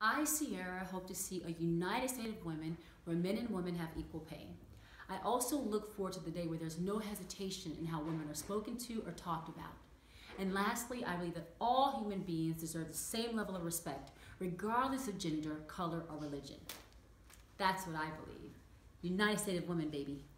I, Ciara, hope to see a united state of women where men and women have equal pay. I also look forward to the day where there's no hesitation in how women are spoken to or talked about. And lastly, I believe that all human beings deserve the same level of respect, regardless of gender, color, or religion. That's what I believe. United State of Women, baby.